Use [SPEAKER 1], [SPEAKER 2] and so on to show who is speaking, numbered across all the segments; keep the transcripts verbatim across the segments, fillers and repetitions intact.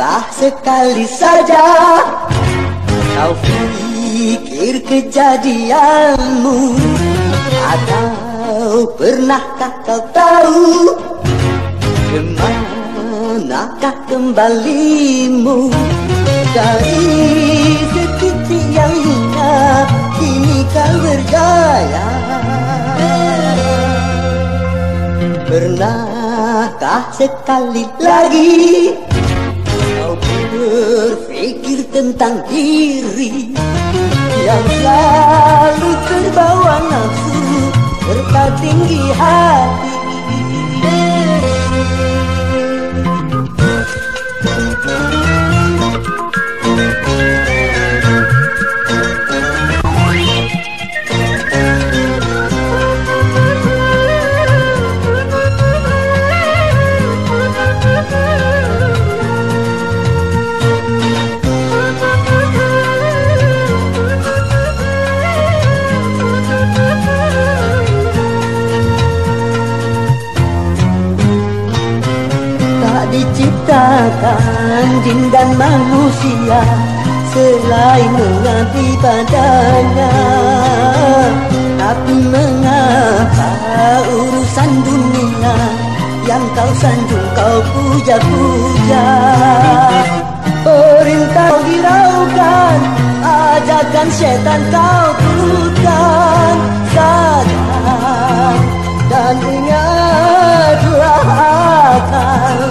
[SPEAKER 1] Pernahkah sekali saja kau pikir kejadianmu? Atau pernahkah kau tahu kemanakah kembalimu? Dari setitik yang hina kini kau berjaya. Pernahkah sekali lagi kau berpikir tentang diri yang selalu terbawa nafsu serta tinggi hati? Diciptakan jin dan manusia selain mengabdi padanya. Tapi mengapa urusan dunia yang kau sanjung kau puja-puja? Perintah hiraukan, ajakan setan kau turutkan. Sadar dan ingatlah akan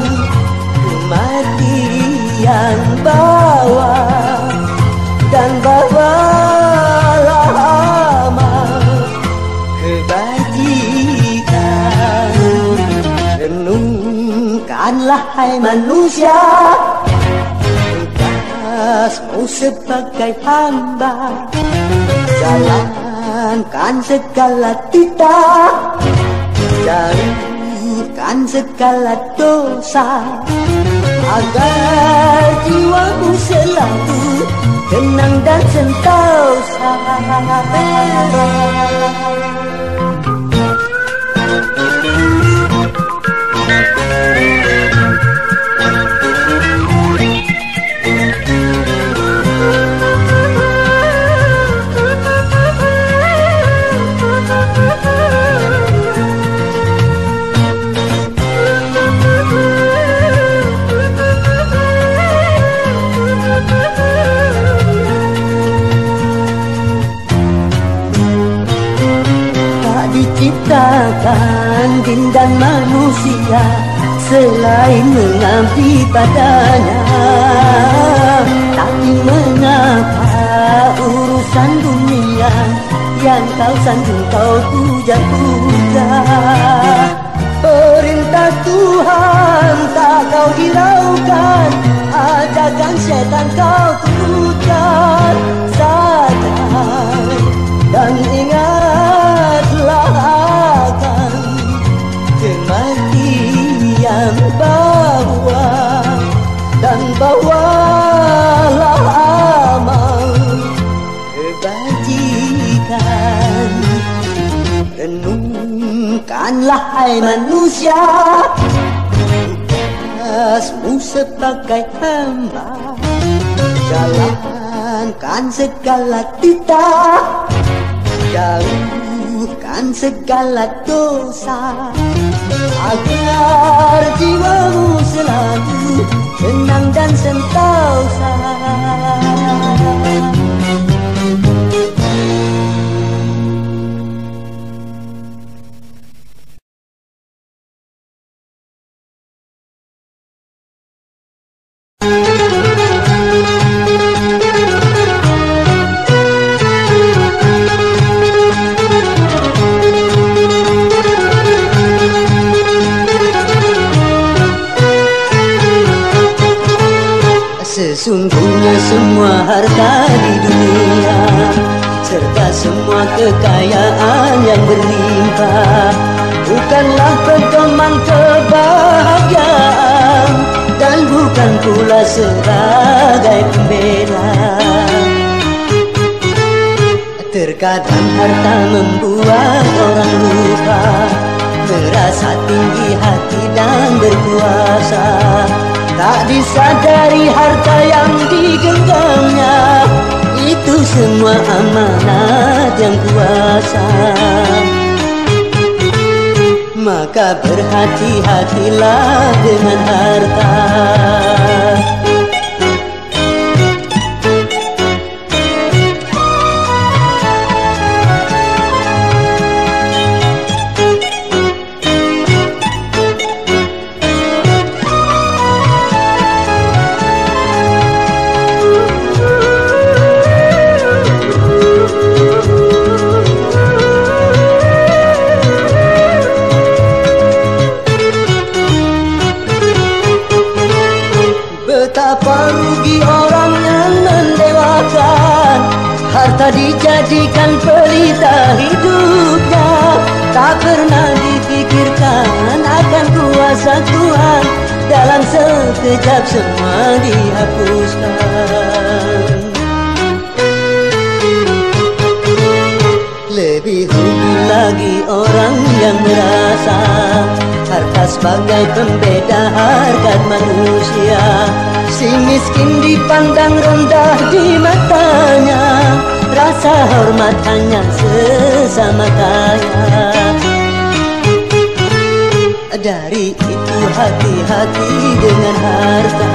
[SPEAKER 1] kematian bawa, dan bawalah amal kebajikan. Renungkanlah hai manusia, tugasmu sebagai hamba. Jalankan segala titah, jauhkan segala dosa, agar jiwamu selalu tenang dan sentosa. Diciptakan jin dan manusia selain mengabdi padanya. Tapi mengapa urusan dunia yang kau sanjung kau puja-puja? Perintah Tuhan tak kau hiraukan, ajakan setan kau turutkan. Sadar dan ingatlah akan kematian bawa, dan bawalah amal kebajikan. Renungkanlah hai manusia, tugasmu sebagai hamba. Jalankan segala titah, jauhkan segala dosa, agar jiwamu selalu tenang dan sentosa. Sesungguhnya semua harta di dunia serta semua kekayaan yang berlimpah bukanlah pedoman kebahagiaan, dan bukan pula sebagai pembela. Terkadang harta membuat orang lupa merasa tinggi hati dan berkuasa. tak disadari harta yang digenggamnya itu semua amanat yang kuasa. Maka berhati-hatilah dengan harta. Betapa rugi orang yang mendewakan harta dijadikan pelita hidupnya, tak pernah dipikirkan akan kuasa Tuhan, dalam sekejap semua dihapuskan. Lebih rugi lagi orang yang merasa harta sebagai pembeda harkat manusia. Si miskin dipandang rendah di matanya, rasa hormat hanya sesama kaya. Dari itu hati-hati dengan harta.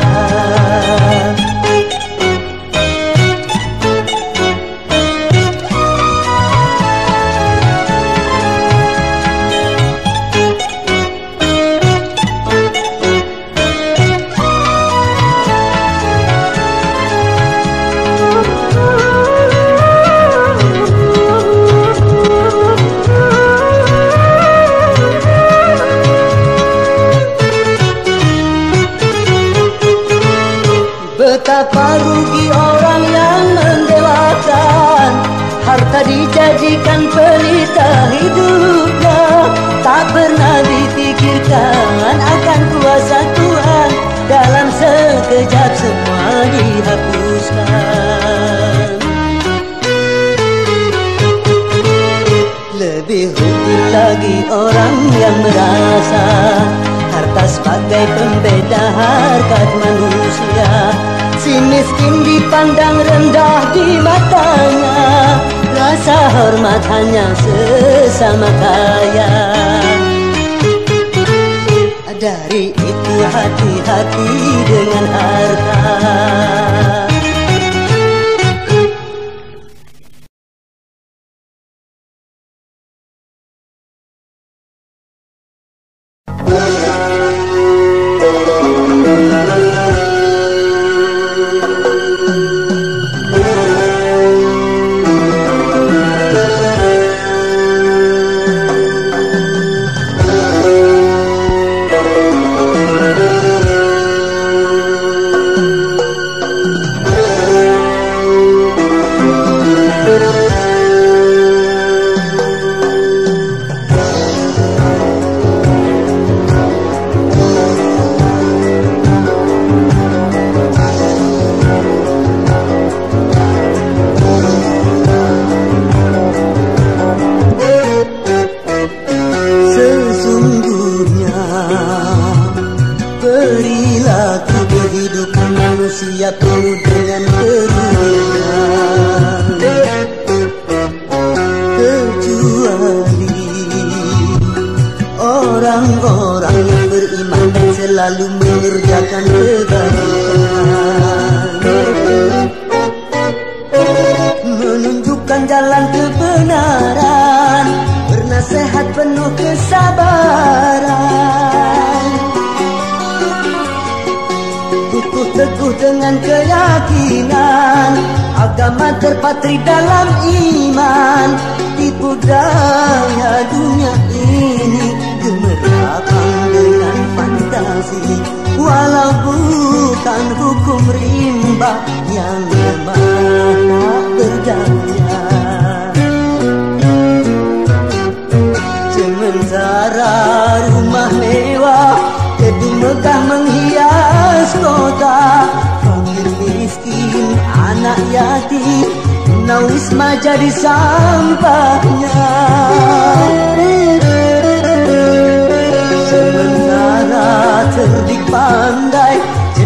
[SPEAKER 1] Betapa rugi orang yang mendewakan harta dijadikan pelita hidupnya, tak pernah dipikirkan akan kuasa Tuhan, dalam sekejap semua dihapuskan. Lebih rugi lagi orang yang merasa harta sebagai pembeda harkat manusia. Si miskin dipandang rendah di matanya, rasa hormat hanya sesama kaya. Dari itu hati-hati dengan harta. Orang-orang yang beriman dan selalu mengerjakan kebaikan, menunjukkan jalan kebenaran, bernasihat penuh kesabaran, kukuh teguh dengan keyakinan, agama terpatri dalam iman, tipu daya dunia ini, gemerlapan dengan fantasi, walau bukan hukum rimba yang lemah tak berdaya. Sementara rumah mewah, gedung megah menghias kota, fakir miskin, anak yatim, tunawisma jadi sampahnya. Sementara cerdik pandai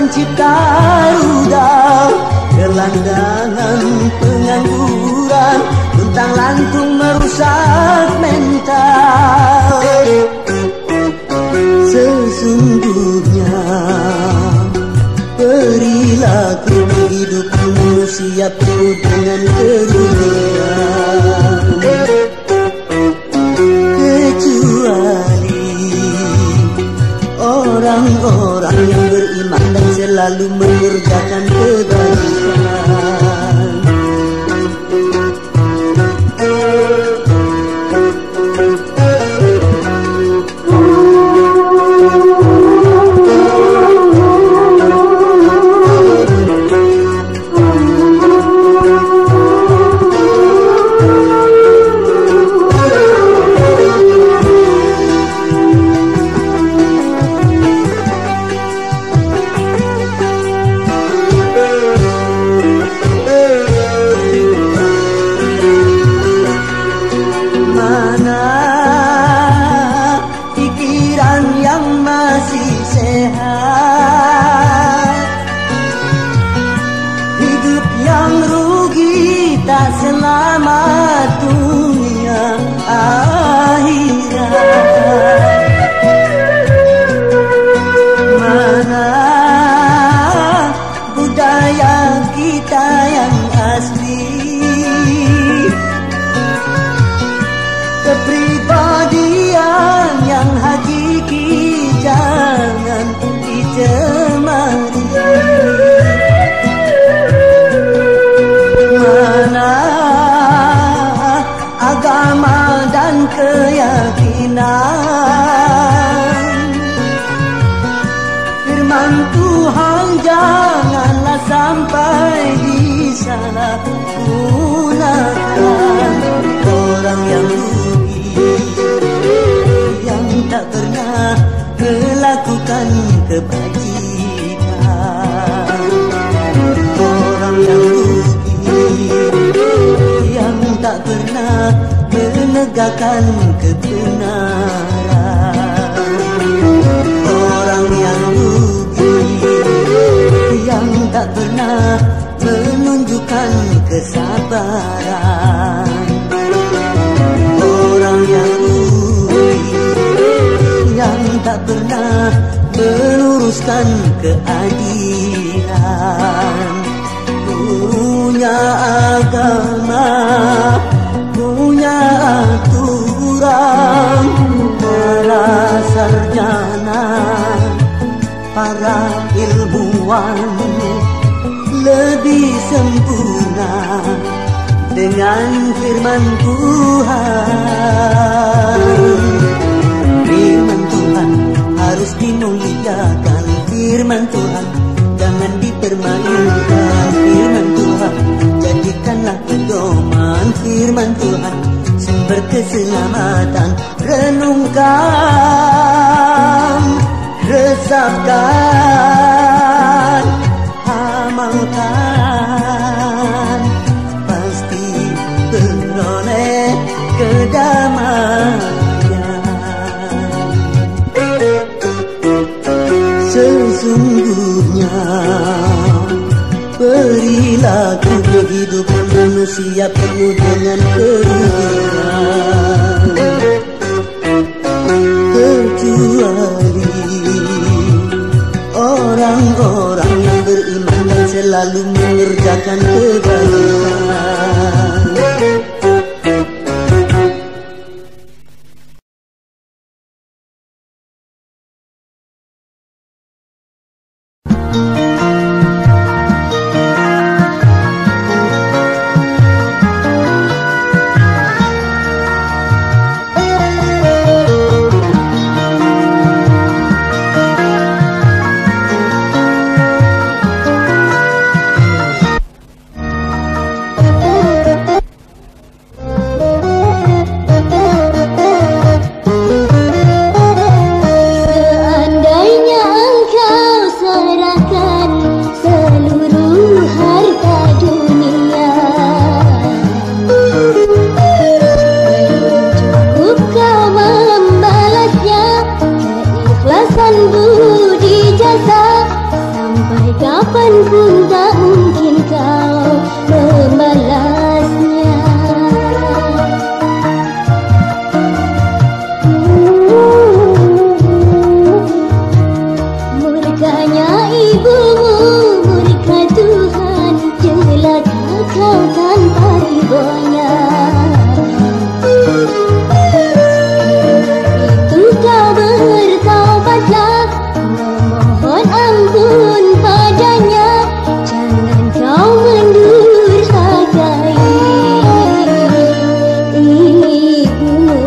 [SPEAKER 1] mencipta rudal, gelandangan pengangguran, luntang lantung merusak mental. Sesungguhnya perilaku hidup manusia penuh dengan kerugian, kecuali orang-orang yang beriman dan selalu mengerjakan kebaikan. Firman Tuhan janganlah sampai disalahgunakan. Orang yang rugi, yang tak pernah melakukan kebajikan. Orang yang rugi, yang tak pernah menegakkan kebenaran. Orang yang rugi, yang tak pernah menunjukkan kesabaran. Orang yang rugi, yang tak pernah meluruskan keadilan. Punya agama, punya aturan, para sarjana, para ilmuwan lebih sempurna dengan firman Tuhan. Firman Tuhan harus dimuliakan, firman Tuhan jangan dipermainkan. Firman Tuhan jadikanlah pedoman, firman Tuhan sumber keselamatan. Renungkan, resapkan, amalkan, pasti beroleh kedamaian. Sesungguhnya perilaku kehidupan manusia penuh dengan kerugian, kecuali orang-orang yang beriman dan selalu mengerjakan kebaikan.
[SPEAKER 2] kapanpun tak mungkin kau membalasnya. Murkanya ibumu, murka Tuhan, celaka kau tanpa ridhonya. Itu kau bertaubatlah, memohon ampun padanya, jangan kau mendurhakai ibumu.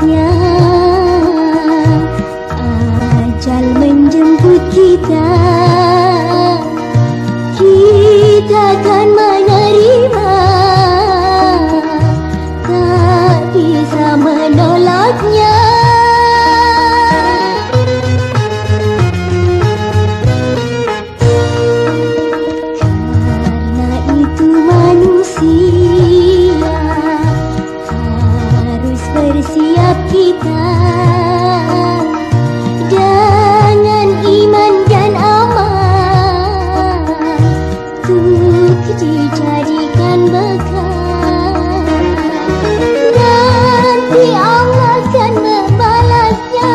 [SPEAKER 2] saatnya ajal menjemput kita. Kita akan menerima, tak bisa menolaknya. Karena itu manusia harus bersiap kita dengan iman dan amal untuk dijadikan bekal. Nanti Allah akan membalasnya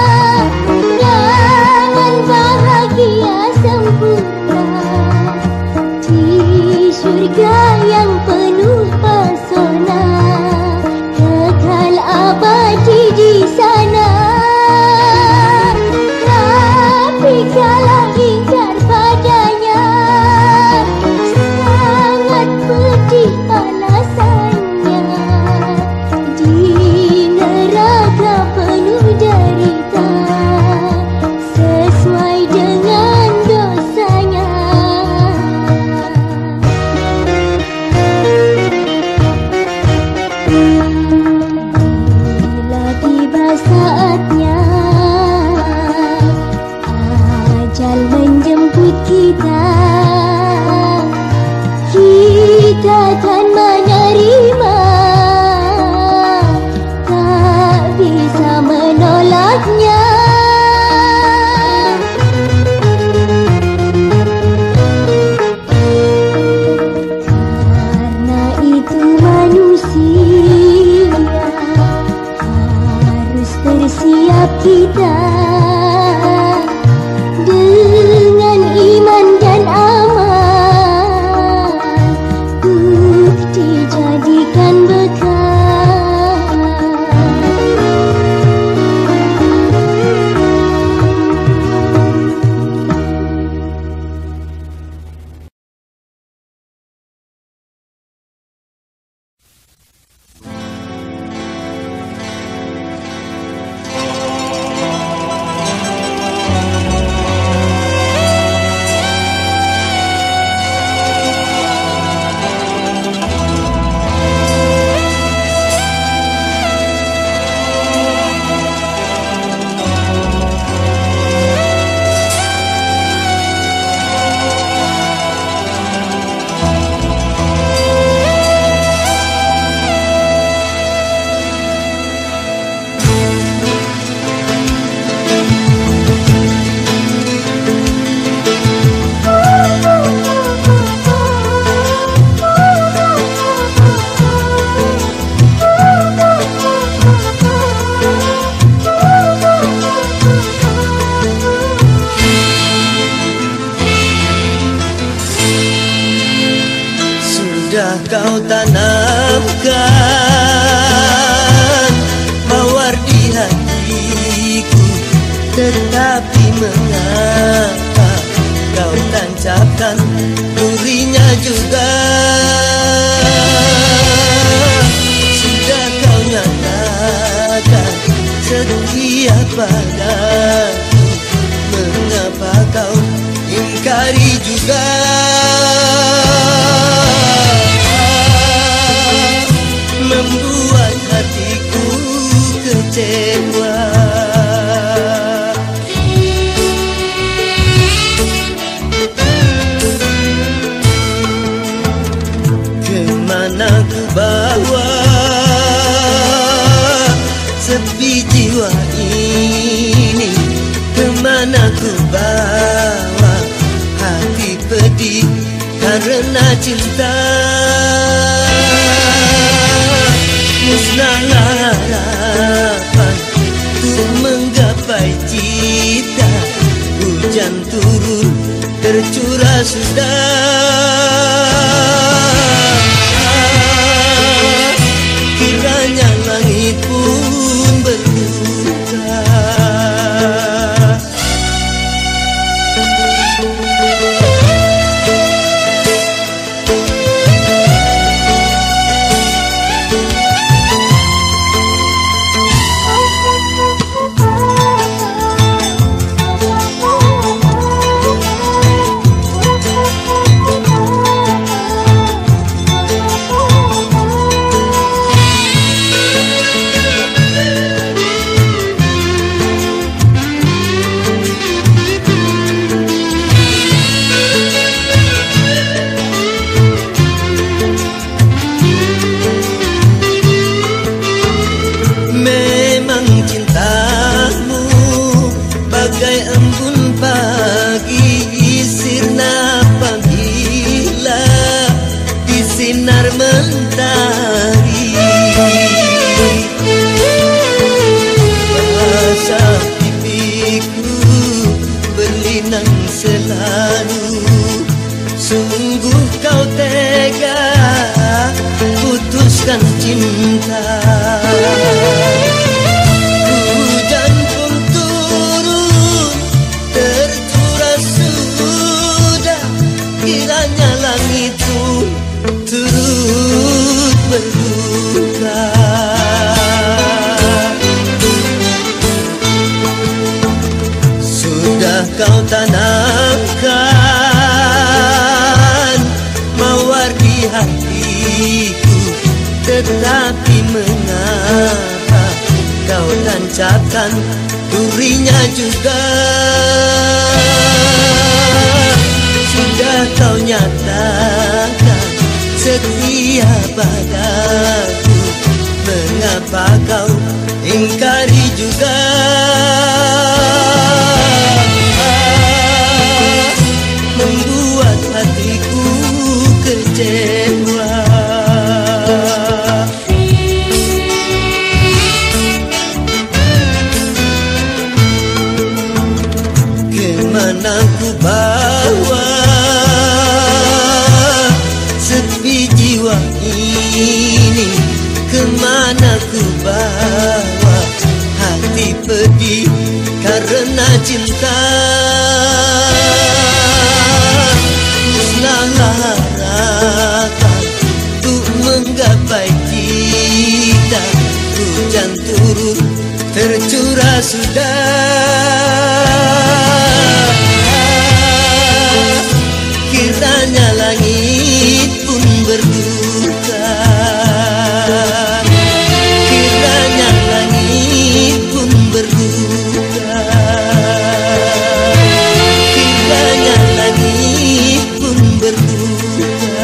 [SPEAKER 2] dengan bahagia sempurna di surga yang penuh pesona, kekal abadi di sana. Tapi kalau ingkar padanya, sangat pedih balasannya di neraka penuh derita, sesuai dengan dosanya. Bila tiba saatnya ajal menjemput kita, kita akan menerima, tak bisa menolaknya. Karena itu manusia harus bersiap kita dengan iman dan amal untuk dijadikan bekal.
[SPEAKER 1] Sudah kau tanamkan mawar di hatiku, tetapi mengapa kau tancapkan durinya juga? Sudah kau nyatakan setia padaku, mengapa kau ingkari juga? Membuat hatiku kecewa. Kemana ku bawa sepi jiwa ini? Kemana ku bawa hati pedih karena cinta? Musnahlah harapan untuk menggapai cita. Hujan turun tercurah sudah. Kiranya langit pun berduka. cinta. Hujan pun turun, tercurah sudah, kiranya langit pun turut berduka. Sudah kau tanamkan mawar di hatiku, tetapi mengapa kau tancapkan durinya juga? Sudah kau nyatakan setia padaku, mengapa kau ingkari juga? Membuat hatiku kecewa. Kemana ku bawa sepi jiwa ini, kemana ku bawa hati pedih karena cinta. Musnahlah harapan untuk menggapai kita, hujan turun tercurah sudah. Kiranya langit pun berduka, kiranya langit pun berduka, kiranya langit pun berduka.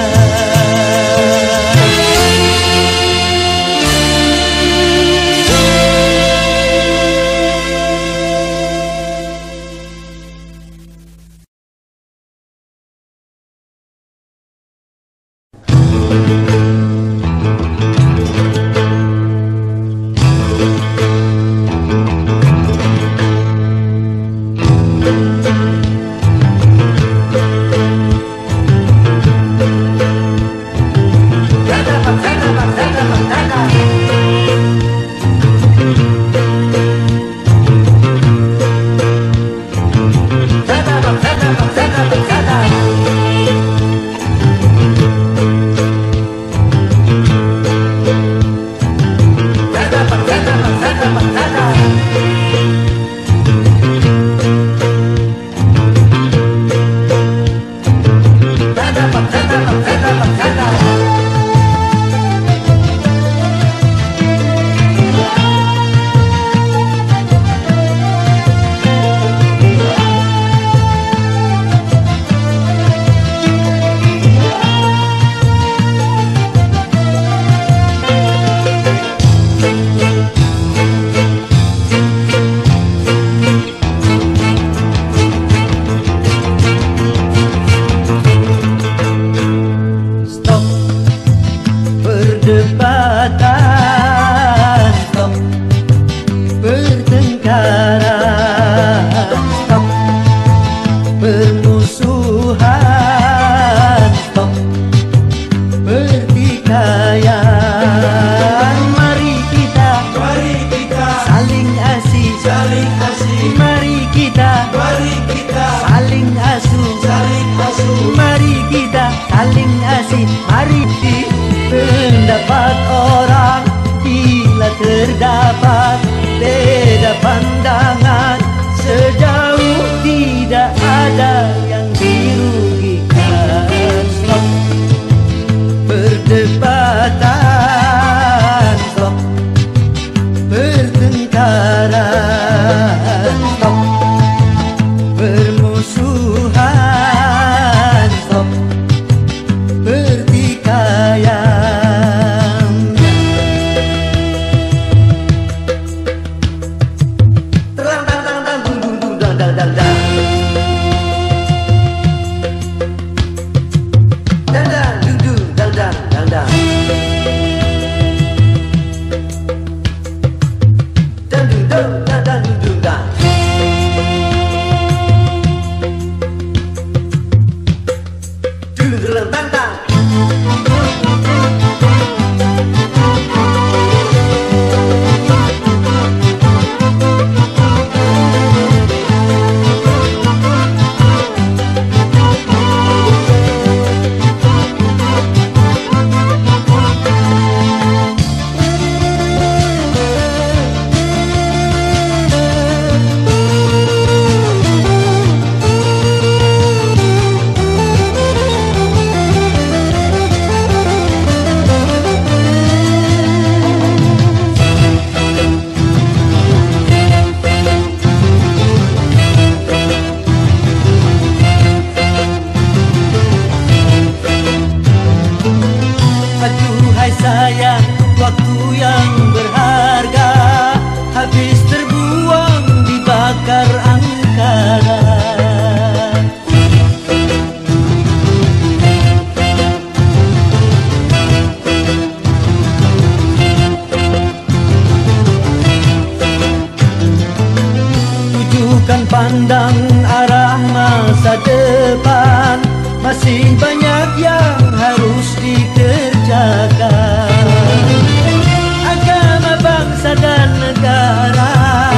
[SPEAKER 1] Memandang arah masa depan, masih banyak yang harus dikerjakan. Agama, bangsa dan negara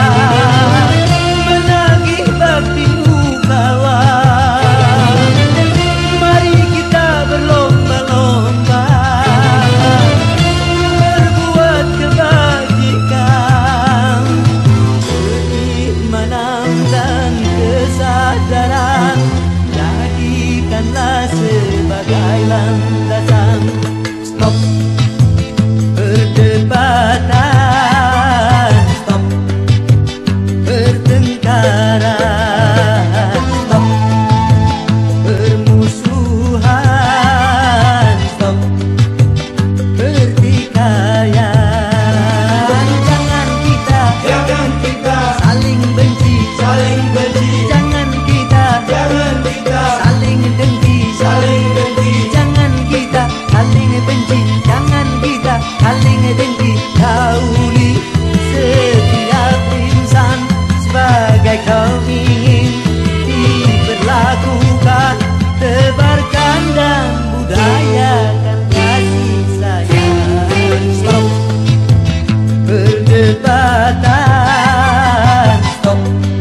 [SPEAKER 1] menagih bakti kawan. Mari kita berlomba-lomba berbuat kebajikan. Keimanan dan kesadaran jadikanlah sebagai landasan. Stop perdebatan, stop pertengkaran, stop permusuhan, stop pertikaian. Jangan kita, jangan kita saling benci, saling benci. Jangan kita, jangan kita saling dengki, saling dengki. Jangan kita saling benci, jangan kita saling dengki. Kauli setiap insan sebagai kaum ingin diperlakukan, tebarkan dan budayakan kasih sayang. Stop perdebatan, stop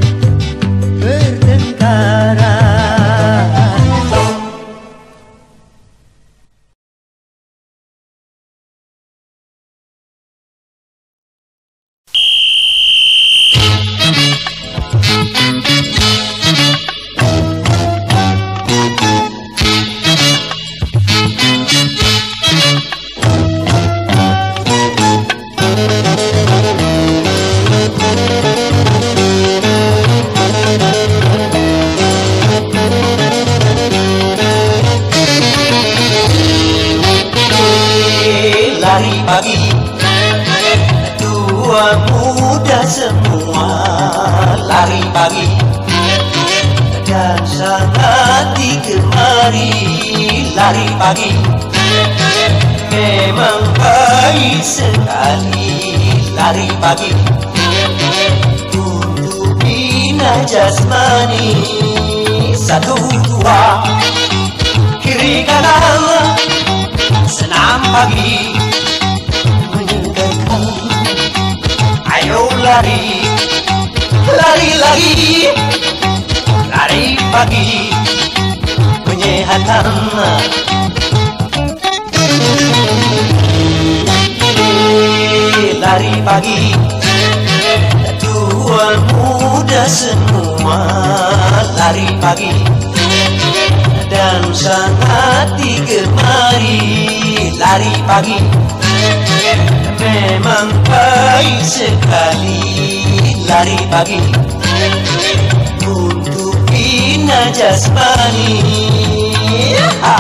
[SPEAKER 1] pertengkaran, stop. Lari pagi, tua muda semua lari pagi, dan sangat digemari lari pagi. Memang baik sekali lari pagi untuk bina jasmani. Satu dua kiri kanan senam pagi menyegarkan. Ayo lari, lari lagi, lari pagi menyehatkan. Lari pagi, tua muda semua lari pagi, dan sangat digemari lari pagi. Memang baik sekali lari pagi untuk bina jasmani. Ha!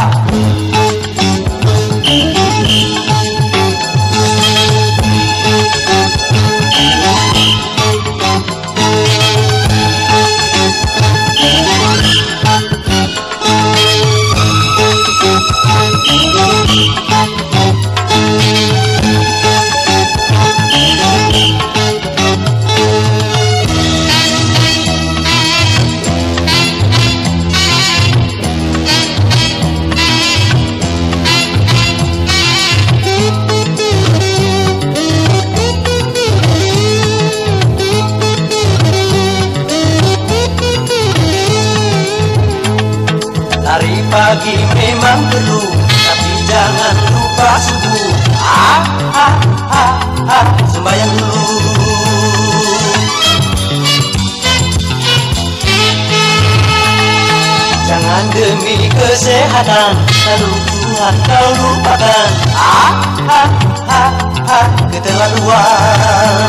[SPEAKER 1] Lari pagi memang perlu, tapi jangan lupa subuh. Ah, ah, ah, ah, sembahyang dulu. Jangan demi kesehatan lalu Tuhan kau lupakan. Ah, ah, ah, ah, keterlaluan.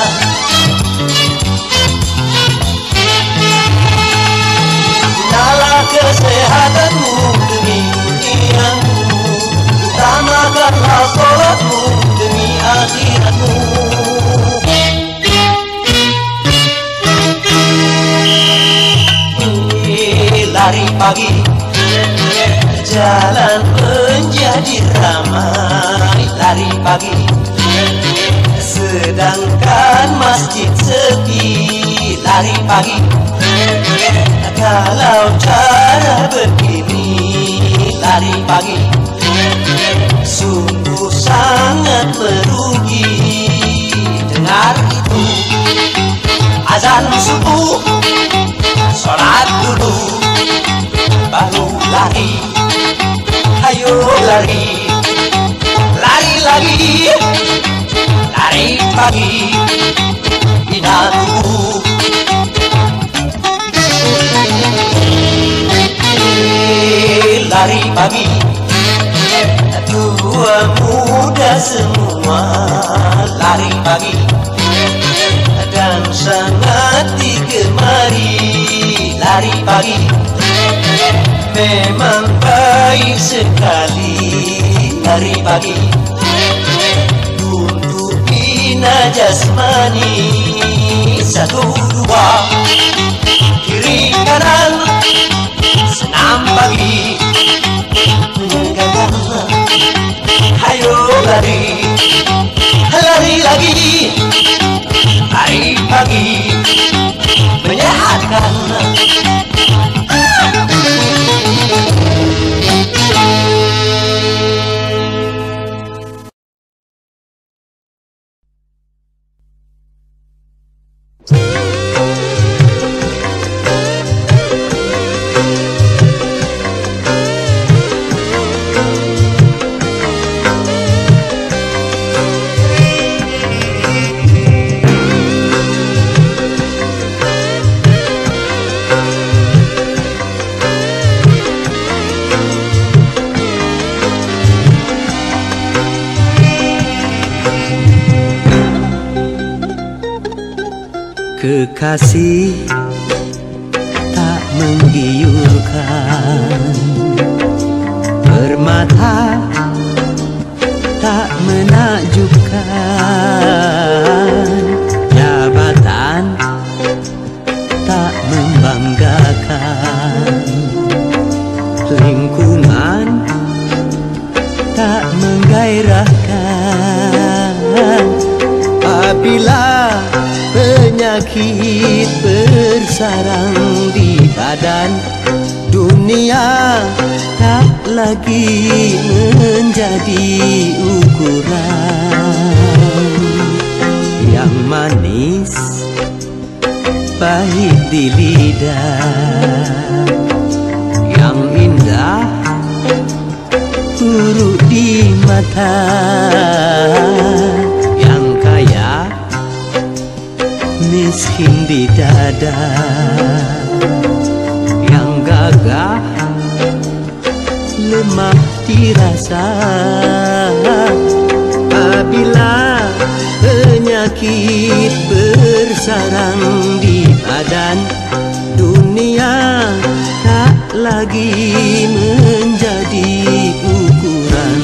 [SPEAKER 1] Gunalah kesehatanmu demi duniamu, utamakanlah sholatmu demi akhiratmu. Lari pagi, jalan menjadi ramai lari pagi, sedangkan masjid sepi lari pagi. Kalau cara begini lari pagi sungguh sangat merugi. Dengar itu azan subuh, sholat dulu baru lari. Ayo lari, lari lagi, lari pagi, bina tubuh. Lari pagi, tua muda semua lari pagi, dan sangat digemari lari pagi. Memang baik sekali lari pagi untuk bina jasmani. Satu dua kiri kanan senam pagi menyegarkan. Ayo lari, lari lagi, lari pagi menyehatkan. Kekasih tak menggiurkan, permata tak menakjubkan, jabatan tak membanggakan, lingkungan tak menggairahkan. Apabila penyakit bersarang di badan, dunia tak lagi menjadi ukuran. Yang manis pahit di lidah, yang indah buruk di mata, yang kaya miskin di dada, yang gagah lemah dirasa. Apabila penyakit bersarang di badan, dunia tak lagi menjadi ukuran.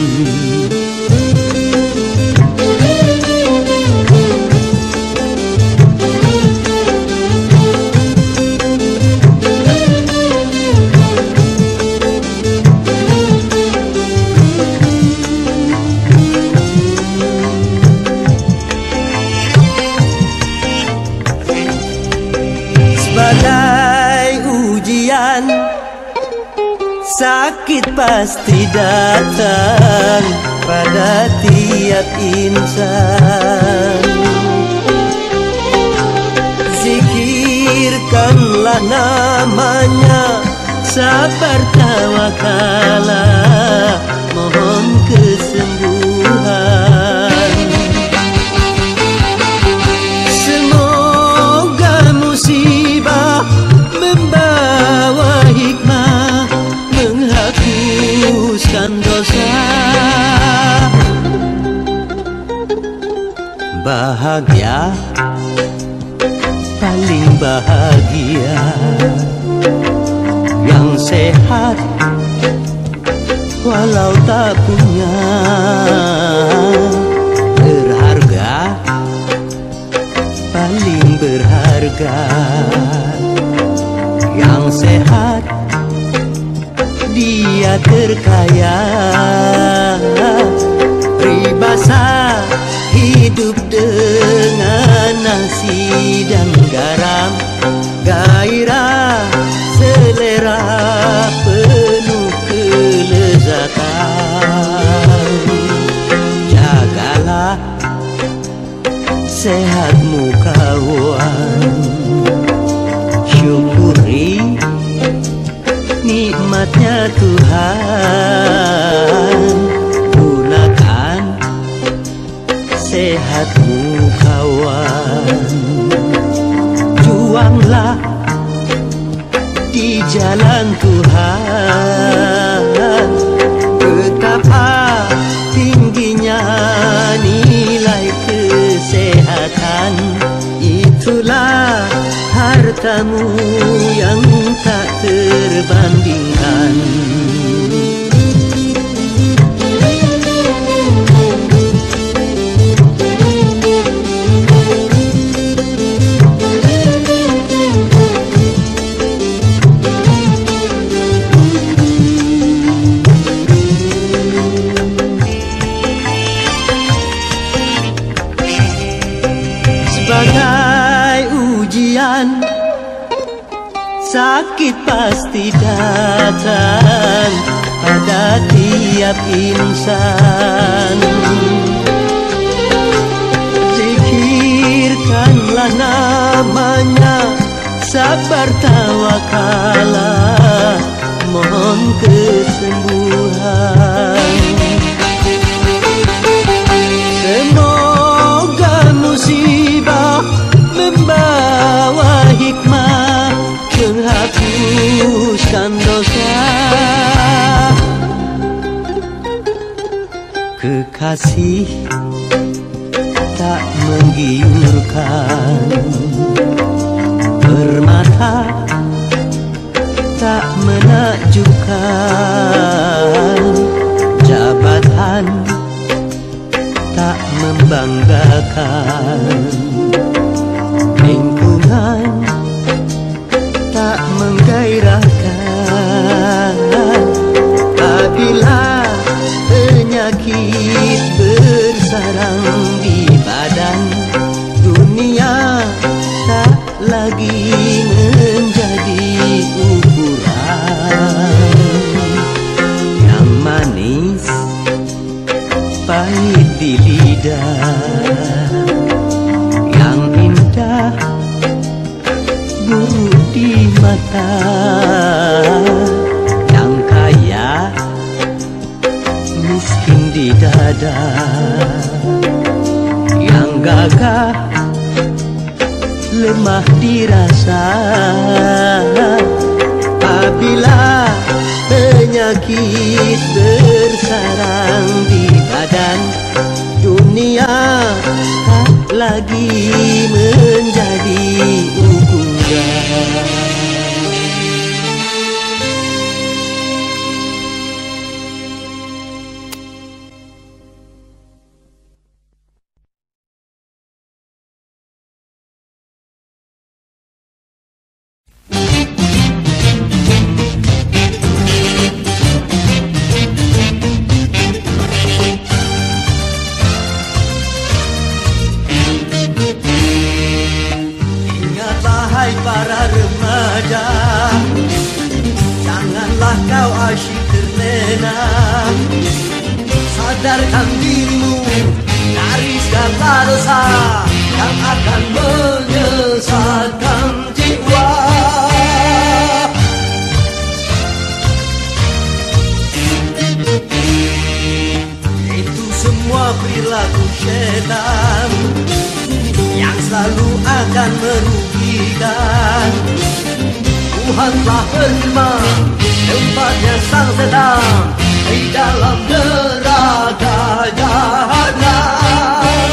[SPEAKER 1] Sebagai ujian, sakit pasti datang pada tiap insan. Zikirkanlah namanya, sabar tawakalah, mohon kesembuhan. Semoga musibah membawa hikmah, menghapuskan dosa. Bahagia, paling bahagia, yang sehat walau tak punya, berharga, paling berharga, yang sehat dia terkaya. Peribahasa hidup dengan nasi dan garam, sehatmu kawan. Syukuri nikmatnya Tuhan, gunakan sehatmu kawan. Juanglah di jalan Tuhan, betapa tingginya nilai kesehatan. Itulah hartamu yang tak terbandingkan. Sebagai ujian, sakit pasti datang pada tiap insan. Zikirkanlah namanya, sabar tawakalah, mohon kesembuhan. Semoga musibah membawa hikmah, menghapuskan dosa. Kekasih tak menggiurkan, permata tak menakjubkan, jabatan tak membanggakan, lingkungan tak menggairahkan. Apabila penyakit bersarang di badan, dunia tak lagi menjadi ukuran. Yang manis pahit di lidah, yang indah buruk di mata. Yang kaya miskin di dada, yang gagah lemah dirasa. Apabila penyakit bersarang di badan, dunia tak lagi menjadi ukuran. Para remaja, janganlah kau asyik terlena. Sadarkan dirimu dari segala dosa yang akan menyesatkan jiwa. Itu semua perilaku syaitan yang selalu akan merugikan. Tuhan telah berfirman, tempatnya sang setan di dalam neraka jahanam.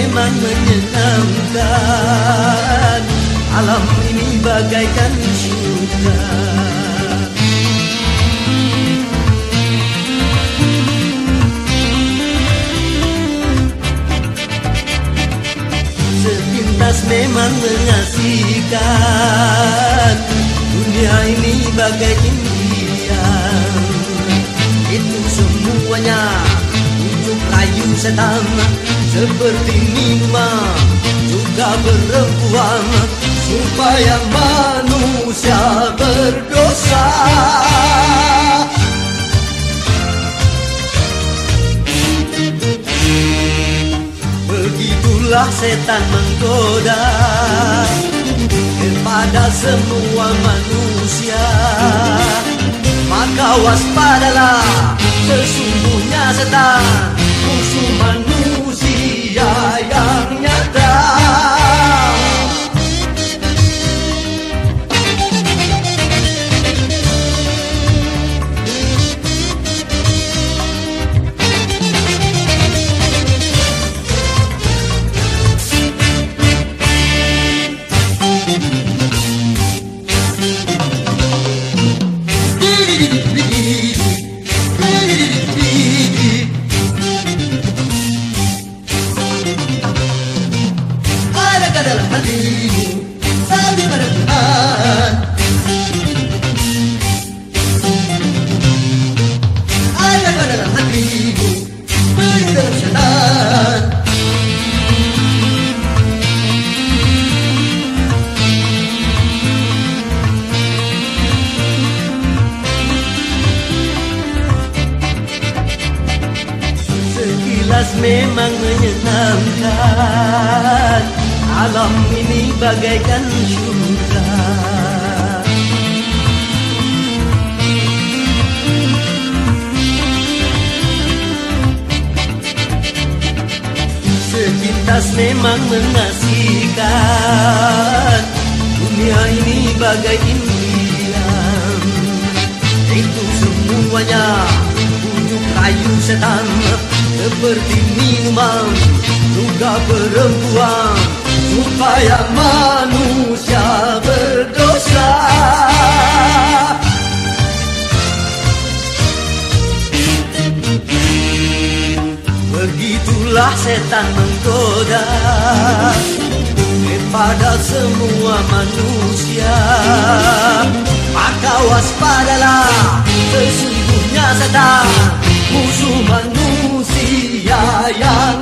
[SPEAKER 1] memang menyenangkan. Alam ini bagaikan surga. Sepintas memang mengasihkan. Dunia ini bagai impian. Itu semuanya untuk rayu setan. Seperti minuman juga perempuan, supaya manusia berdosa. Begitulah setan menggoda kepada semua manusia. Maka waspadalah, sesungguhnya setan musuh manusia yang nyata. Dalam hatimu salju pada Tuhan, ada dalam hatimu beri dalam syaitan. Sekilas memang menyenangkan. Alam ini bagaikan surga. Sepintas memang mengasihkan. Dunia ini bagai impian. Itu semuanya bujuk rayu setan. Seperti minuman juga perempuan, supaya manusia berdosa. Begitulah setan menggoda kepada semua manusia. Maka waspadalah, sesungguhnya setan musuh manusia yang